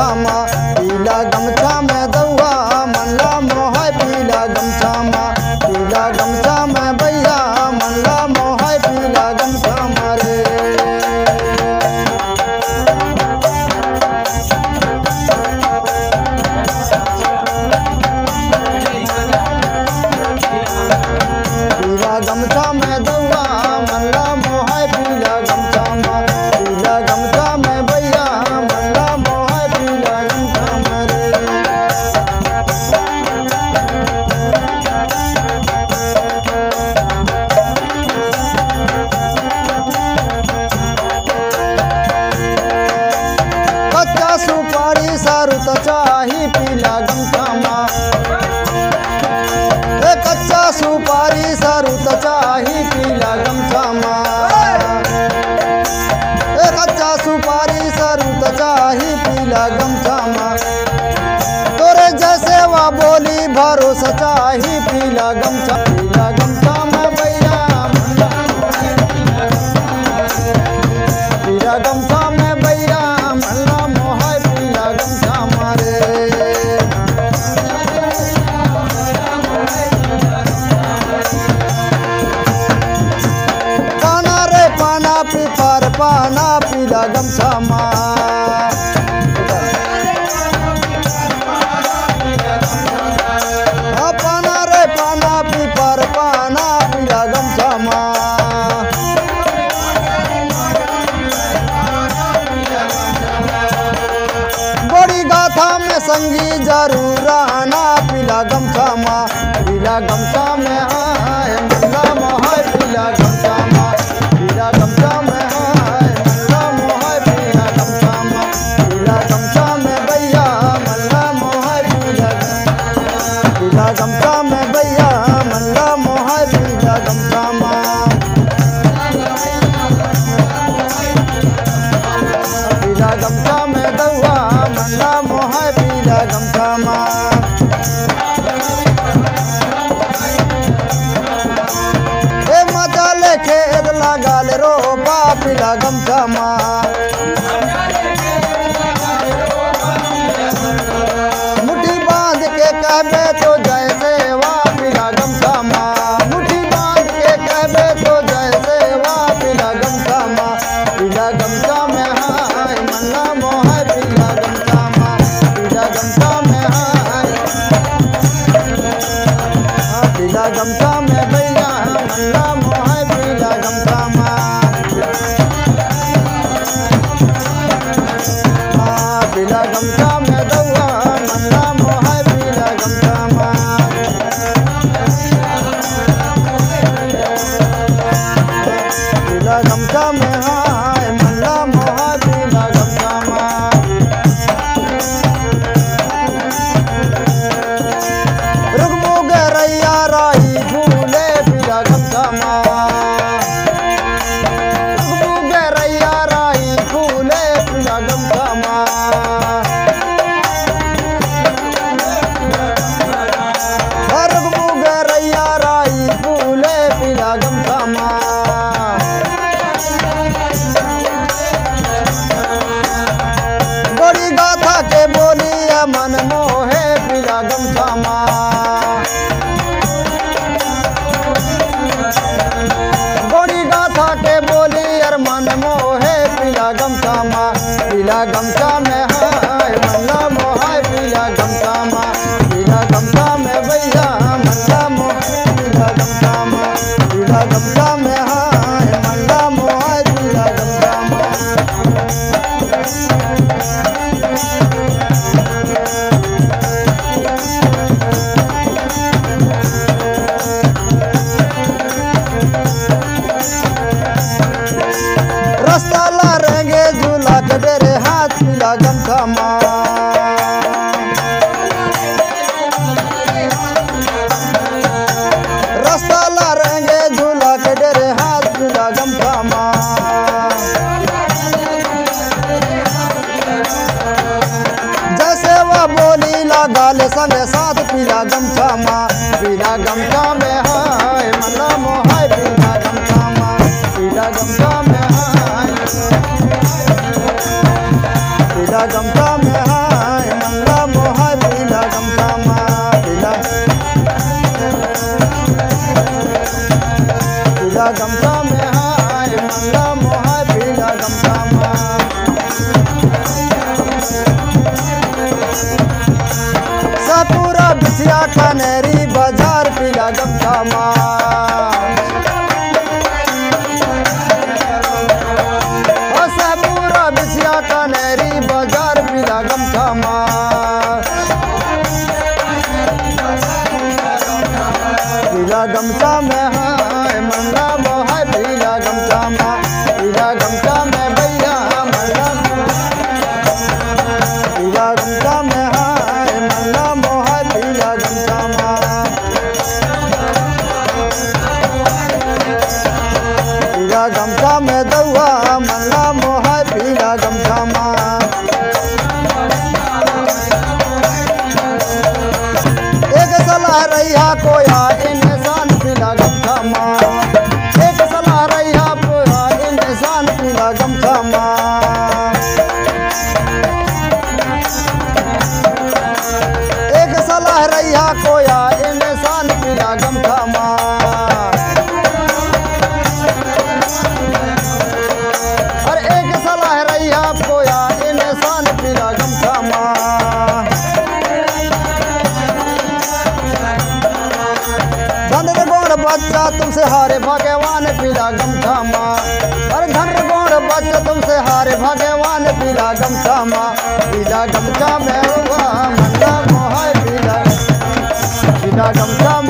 गमछा मा पीला गमछा में दौआ मनला मोहाय पीला गमछा मा पीला गमछा में भैया मनला मोहाय पीला गमछा मारे पीला गमछा में दौआ मनला मोहाय पीला गमछा मा पीला गमछा में भैया मनला मोहाय पीला गमछा मारे कच्चा सुपारी सारू तो चाही पीला गमछा मा कच्चा सुपारी सारू तो चाही पीला गमछा मा कच्चा सुपारी सारू तो चाही पीला गमछा मा तोरे जैसे वा बोली भरोसा चाही पीला गमछा में भैया पीला गमछा में भैया मनला मोहाय पीला गमछा मारे पाना रे पाना पिपर पाना पीला गमछा मा पाना रे पाना पिपर पाना पीला गमछा मा बड़ी गाथा में संगी जरूर आना पीला गमछा मा पीला गमछा में आए मनला मोहाय पीला गमछा मा पीला गमछा में आए मनला मोहाय पीला गमछा मा पीला गमछा में भैया मनला मोहाय पीला गमछा में भैया मनला मोहाय पीला गमछा मा पीला गमछा में दौआ मनला मोहाय पीला गमछा मा ए मजा ले खेत लगा ले रोपा पीला गमछा मा मुट्ठी बांध के कहबे तो जैसे वा पीला गमछा मा मुट्ठी बांध के कहबे तो जैसे वा पीला गमछा मा पीला गमछा में हाय मनला मोहाय पीला गमछा मा पीला गमछा में हाय पीला गमछा में भैया मनला मोहाय पीला गमछा मा पीला गमछा में दौआ मनला मोहाय पीला गमछा मा पीला गमछा में हाय मनला मोहाय पीला गमछा मा रुकमो गरैया राही झूले पीला गमछा मा रुकमो गरैया राही झूले पीला गमछा मा रुकमो गरैया राही झूले पीला गमछा मा बड़ी गाथा के बोली मन मोहे पीला गमछा मा बड़ी गाथा के बोली मन मोहे पीला गमछा मा पीला गमछा में हाय मनला मोहाय पीला गमछा मा पीला गमछा में भैया मनला मोहाय पीला गमछा मा पीला गमछा में हाय मनला मोहाय पीला गमछा मा रास्ता ला रहेंगे झूला के डेरे हाथ पीला गमछा मा रास्ता ला रहेंगे झूला के डेरे हाथ पीला गमछा मा जैसे वह बोली लगा ले संगे साथ पीला गमछा मा पीला गमछा में हाय मनला मोहाय पीला गमछा मा पीला गमछा में हाय पीला गमछा में हाय सपूरा बिछिया कनेरी बाजार पीला गमछा माँ सपूरा बिछिया कनेरी बाजार पीला गमछा माँ पीला गमछा में है मंगा मोह पीला गमछा माँ पीला गमछा में भैया मंगा पीला गमछा में है मंगा मोह पीला गमछा माँ पीला गमछा में दौआ मंगा मोह पीला गमछा माँ एक सलाह रैया कोया इंसान पीला गमछा माँ एक सलाह रैया कोया इंसान पीला गमछा माँ एक सलाह रैया कोया इंसान पीला गमछा माँ और एक सलाह रैया कोया इंसान पीला गमछा माँ बच्चा तुमसे हारे भगवान पीला गमछा माँ अरे धन गौर बच्चा तुमसे हारे भगवान पीला गमछा माँ पीला गमछा में मंगा मोह पीला गमछा